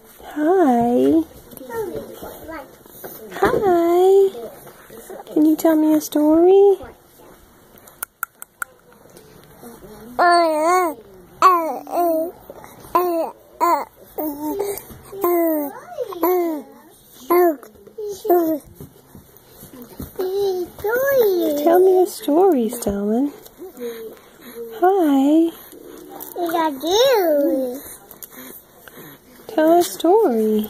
Hi. Hi. Can you tell me a story? Tell me a story, Stellan. Hi. Tell a story.